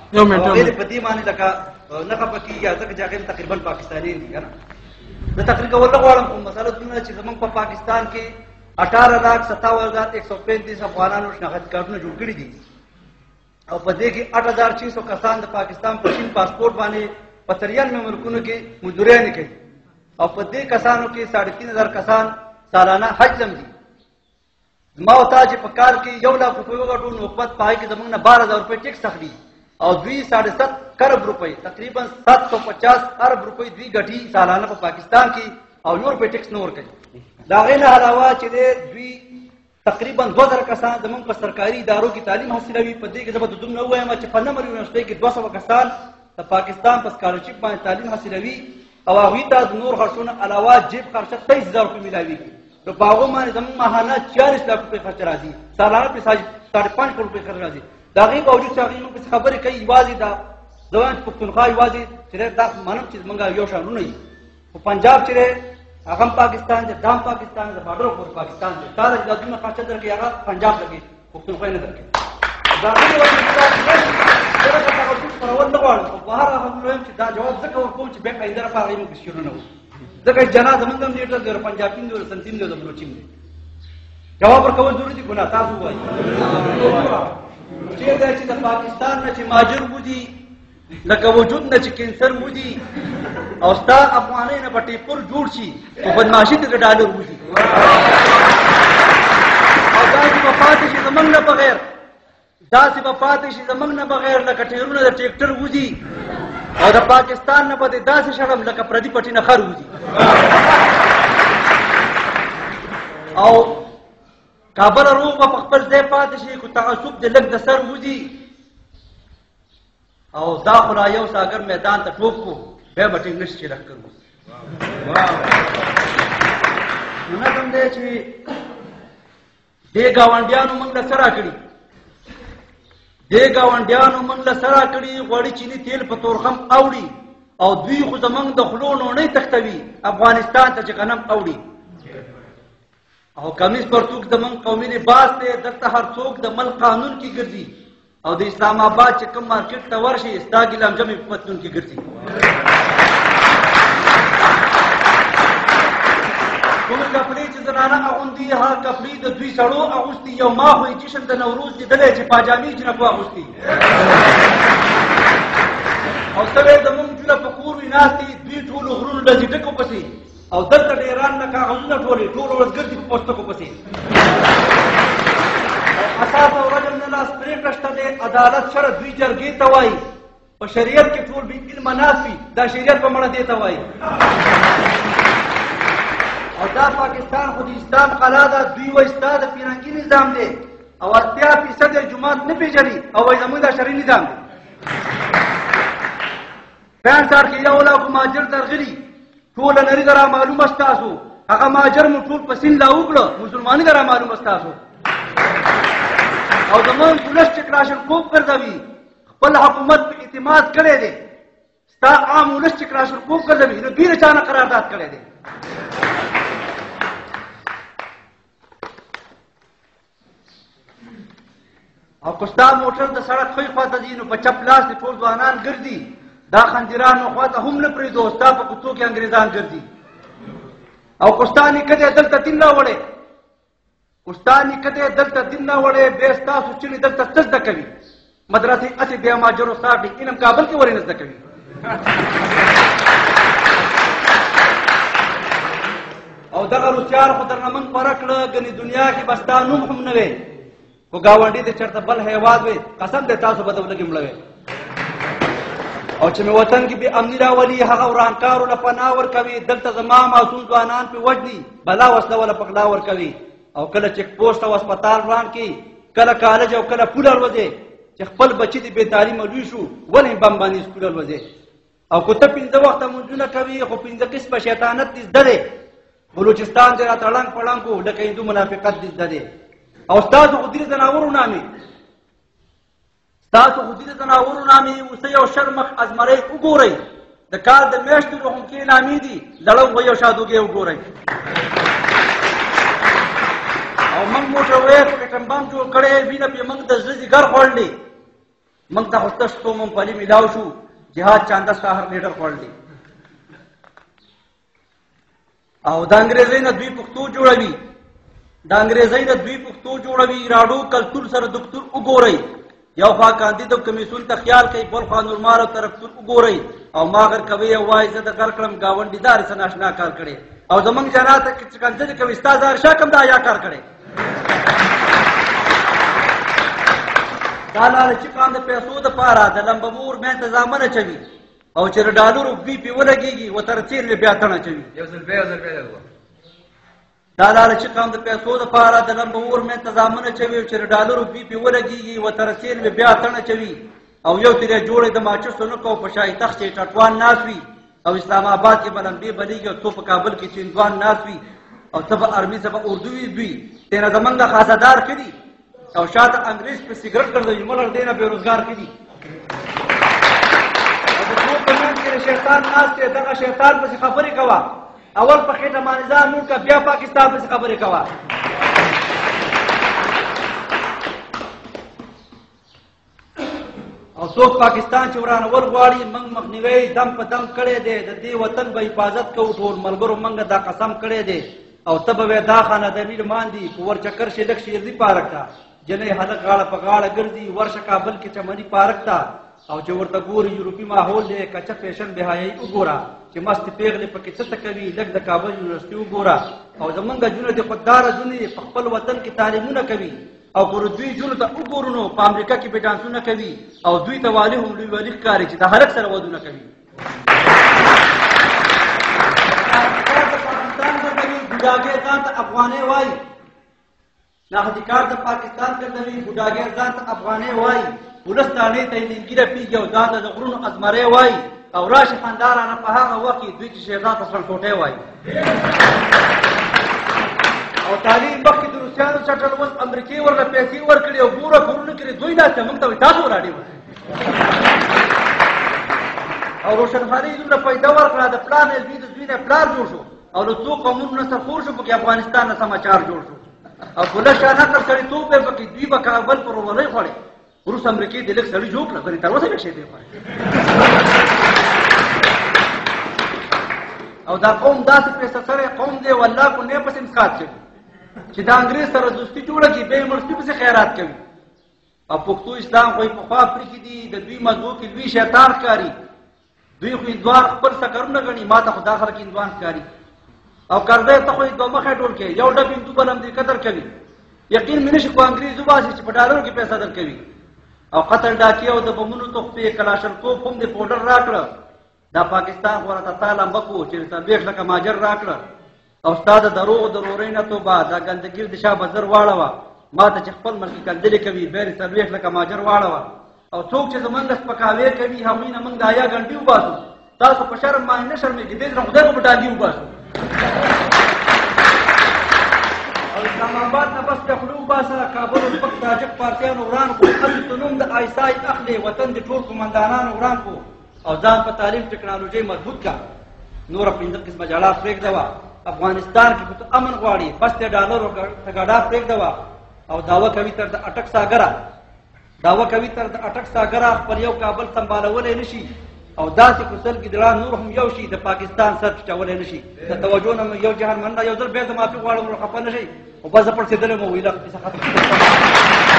یو منټ غیر پدی باندې لکه نه خپکی یا ځکه چې هغه تقریبا پاکستاني دي کنه د تقریر کول غواړم کوم مسله دونه چې زمونږ په پاکستان کې 18,57,135 افغانانو شناخت کارتونه جوړ کړي دي او په دې کې 8,600 کسان د پاکستان په شین پاسپورت باندې په 93 ملکونو کې مزدوري کوي او په دې کسانو کې 3,500 کسان سالانه حج لم دي ما او تا چې په کال کې 1 لک روپۍ وګټو نو حکومت پای کې زمونږ نه 12,000 روپۍ ټیکس اخلي او دوی 7.5 ارب روپۍ تقریبا 750 ارب روپۍ دوی ګټي سالانه په پاکستان کې او یو روپۍ ټیکس نه ورکوي دا غیر علاوه چې دوی تقریبا 2000 کسان زمونږ په سرکاري ادارو کې تعلیم حاصلوي په دې کې زه به دومره ووایم چې په نمبر یونیورسيټي کې 200 کسان د پاکستان په سکالرشپ باندې تعلیم حاصلوي او هغوی ته د نور خرڅونو علاوه جیب خرچه 23,000 روپۍ میلاویږي نو په هغو باندې زموږ ماهانه 40 لک روپۍ خرچه راځي سالانه پرې 5.5 کروڑ روپۍ خرچه راځي د هغې باوجود چې هغوی موږ پسې خبرې کوي یوازې دا زه وایم چې پښتونخوا یوازې چې دا منم چې زموږ یو شانونه وي خو پنجاب چې دی هغه هم پاکستان دی دا هم پاکستان دی باډر پورې پاکستان دی تا له چې دا دومره خرچه درکوي هغه پنجاب لګي پښتونخوا یې نه درکوي د هغې وجې خپرول نه غواړم خو په هر هغه ویم چې دا جواب ځکه ورکوم چې بیا آینده لپاره هغوی موږ شیرونه وو ځکه جنا زمونږ هم لیډر دی پنجابین دی سنتین دی د بلوچین دی جواب ورکول ضروري دي ګناه تاسو وایي چېر دی چې د پاکستان نه چې مهاجر وځي لکه وجود نه چې کینسر وځي او ستا افغانۍ نه به ټیپر جوړ شي په بدماشي کې د ډالر وځي او داسې به پاتې شي زمونږ نه بغیر داسې به پاتې شي زمونږ نه بغیر لکه ټیرونه د ټریکټر وځي او د پاکستان نه به داسې شړم لکه پردي پټي نه خر وځي او کابل روغ به په خپل ځای پاتې شي خو تعصب د لږ د سر وځي او دا خو لا یو ساګر میدان ته ټوپ کو بیا به ټینګ نشي چې لښکر وځي نو نظم دی چې دې ګاونډیانو موږ له څه راکړي دې ګاونډیانو موږ له څه راکړي غوړي چیني تیل په تورخم اوړي او دوی خو زموږ د خولو نوڼۍ تښتوي افغانستان ته چې غنم اوړي او کمیس پرتوک زموږ قومي لباس دی دلته هر څوک د ملک قانون کې ګرځي او د اسلام آباد چې کوم مارکیټ ته ورشي ستا ګیلام جمعې په پتلون کې ګرځي کوم کپړې چې زنانه اغوندي هغه کپړې د دوی سړو اغوستي یو ما خو یې جشن د نوروز لیدلی چې پاجامې جنکو اغوستي او سړی زموږ جونه په کور وي ناستې دوی ټولو غرونو له ډکو پسې او دلته ډېران نه کاغذونه ټولې ټول ورځ ګرځي په پوستکو پسې اساس او رجم نه لاس پرېکړه شته دی عدالت شرط دوی جرګې ته وایي په شریعت کې ټول بې علمه ناست وي دا شریعت په مړه دې ته وایي او دا پاکستان خو د اسلام قلا ده دوی وایي ستا د فرهنګي نظام دی او 80% جومات نه پېژني او وایي زموږ دا شرعي نظام دی 65 کې 1 لک مهاجر درغلي ټوله نري ده را معلومه ستاسو هغه مهاجر مو ټول په سین لا وکړه مسلماني ده را معلومه ستاسو او زموږ پولیس چې کلاشنکوف ګرځوي خپل حکومت په اعتماد کړی دی ستا عام ولس چې کلاشنکوف ګرځوي نو دوی له چا نه قرارداد کړی دی او که ستا موټر د سړک ښی خواته ځي نو په چپ لاس د ټول ځوانان ګرځي دا خنجرانو خواته هم نه پرېږدو ستا په کوڅو کې انګریزان ګرځي او که ستا نیکه دی دلته دین راوړی ستا نیکه دی دلته دین راوړی بیا ستاسو چڼې دلته څه زده کوي مدرسې هسې بیا مهاجرو ساټي علم کابل کې ولې نه زده کوي او دغه روسیان خو درنه من پره کړه ګنې دنیا کې به ستا نوم هم نه وی خو ګاونډي د چېرته بل هیواد وي قسم دی تاسو به د ولږې مړه او چې مې وطن کې بې امني راولي هغه ورانکارو له پناه ورکوي دلته زما معصوم ځوانان پې وژني بلا وسله وله په غلا ورکوي او کله چیک پوسټ او هسپتال وران کړي کله کالج او کله پوله الوځي چې خپل بچي دې بې تعلیمه لوی شو ولې بم باندې سکول الوځي او که ته 5 وخته مونځونه کوي خو 5 قسمه شیطانت دې زده دی بلوچستان دې راته ړنګ پړنګ و لکه هندو منافقت دې زده دی او ستاسو خو ځینې ځناورو نامې ستاسو خو ځینې ځناورو نامې اوسه یو شرمخ ازمرۍ وګورئ د کال د میاشتو روښونکې نامې دي لړم و یو شادوګې وګورئ او موږ موټر وې اټم بم جوړ کړی وینه پې موږ د زړه ځیګر خوړلی موږ ته خو تاسو ممپلي میلاو شو جهاد چانده ستا هر لیډر خوړل دي او د انګریزۍ نه دوی پښتو جوړوي د انګریزۍ نه دوی پښتو جوړوي راډو کلتور سره دکتور وګورئ یو خوا کاندید کمیسیون ته خیال کوي بل خوا نورمال او طرفدار وګورئ او ما اگر کوي او وایي زه د غر کړم ګاونډیدار سره ناشنا کار کړي او زمونږ جنات چې کنځلې کوي ستا زار شاکم دا یا کار کړي دا لالچي قام د پیسو دپاره د لمبمور مې انتظامونه اچوي او چې د ډالرو بي پې ولګېږي ورته تېر مې بیا تڼ اچوي دا لالچي قام د پیسو دپاره د لمبمور مې انتظامونه اچوي او چې د ډالرو بي پې ولګېږي ورته تېر مې بیا تڼ اچوي او یو ترې جوړې د ماچسو نه کو په شاهي تخت چې ټټوان ناست وي او اسلام آباد کې به لمبې بلیږي او څو په کابل کې چې هندوان ناست وي او څه به عربي څه به اردو وي دوی تېنه زمونږ خاصدار کړي او شاته انګریز په سیګرټ ګرځوي ملک دی نه بېروزګار کړي او د ټول په منځ کې د شیطان ناست دی دغه شیطان پسې خبرې کوه اول په خېټه باندې ځان نور کړه بیا پاکستان پسې خبرې کوه او څوک پاکستان چې ورانول غواړي موږ مخنیوی دم په دم کړی دی د دې وطن به حفاظت کوو ټول ملګرو موږ دا قسم کړی دی او ته به وې دا خانه د میر ماندي په ور چکر شي لږ شیرزي پارک ته جنۍ هلک غاړه په غاړه ګرځي ورشه کابل کې چمني پارک ته او چې ورته ګوري یورپي ماحول دی کچه فیشن بهایي وګوره چې مست پیغلې پکې څه ته کوي لږ د کابل یونیورسټي وګوره او زمونږ جونه د خودداره جونې په خپل وطن کې تعلیمونه کوي او پر دوی جونو ته وګورو نو په امریکا کې به ډانسونه کوي او دوی ته والي هم لوی والي ښکاري چې د هلک سره ودونه کوي بوډاګر ځان ته افغانۍ وایي ناحدیکار د پاکستان ګرځوي بوډاګر ځان ته افغانۍ وایي ولس دانې ته یې لنګیره پیږي او ځان ته د غرونو ازمرۍ وایي او راشي خندارانه په هغه وخت کې دوی چې شیخان ته سرټوټۍ وایي او تعلیم مخکې د روسیانو چټل اوس امریکې ورله پیسې ورکړي او ګوره کورونه کړي دوی ناسته موږ ته وایي تاسو راډیو او روشنخانۍ دومره پیدا ورکړه د پلان دوی د دوی نه پلار جوړ شو او له څو قومونو نه سرخور شو پکې افغانستان نه سماچار جوړ شو او بله شاه نقل سړیتوب یې پکې دوی به کابل پر ورولۍ خوړې روس امریکې د لږ سړي جوړ کړه ګنې تر اوسه لږ شی دی خوړې او دا قوم داسې پیسه سړی قوم دی والله کو نه پسې مسکات کوي چې د انګریز سره دوستي جوړه کړي بیا یې مړسپي پسې خیرات کوي او پښتو اسلام خو یې پخوا پرېښي دي د دوی مزغو کې لوی شیطان ښکاري دوی خو هندوان خپل سکرونه ګڼي ما ته خو دا خلک هندوان ښکاري او کرزی ته خو یې دوه مخی ټول کوي یو ډب هندو بل همدې قدر کوي یقین مې نشي خو انګریز وباسي چې په ډالرو کې پیسه درکوي او قتل ډاکې او د بمونو تحفې کلاشنکوف هم د پوډر راکړه دا پاکستان خو راته تا لمبه کړو چې 40 لکه ماجر راکړه او ستا د دروغو د رورۍ نه توبه دا ګندګیر د شاه بزر واړوه ما ته چې خپل ملکي کنځلې کوي بیا یې 40 لکه ماجر واړوه او څوک چې زمونږ سپکاوی کوي هغوی نه موږ د حیا ګنډې وباسو تاسو په شرم باندې نه شرمېږئ دې سره خدای به په ټانګې وباسو او اسلام آباد نه بس د خوله وباسه کابل ازبک تاجک پارسیانو وران کړو هلته نوم د آیسای اخلي وطن د ټول قمندانانو وران کړو او ځان په تعلیم ټکنالوژۍ مضبوط کړه نوره 15 قسمه جاړه پرېږدوه افغانستان کې ته امن غواړي بس د ډالرو ته ګډا پرېږدوه او دعوه کوي تر د اټک ساګره خپل یو کابل سنبالولی نشي او داسې کوسل کې دړه نور هم یو شي د پاکستان سر ټیټولی نشي د توجه نه یو جهان مننه یو ځل بیا د معافي غواړم خفه نه شئ خو بس زه پړسېدلی مو ویله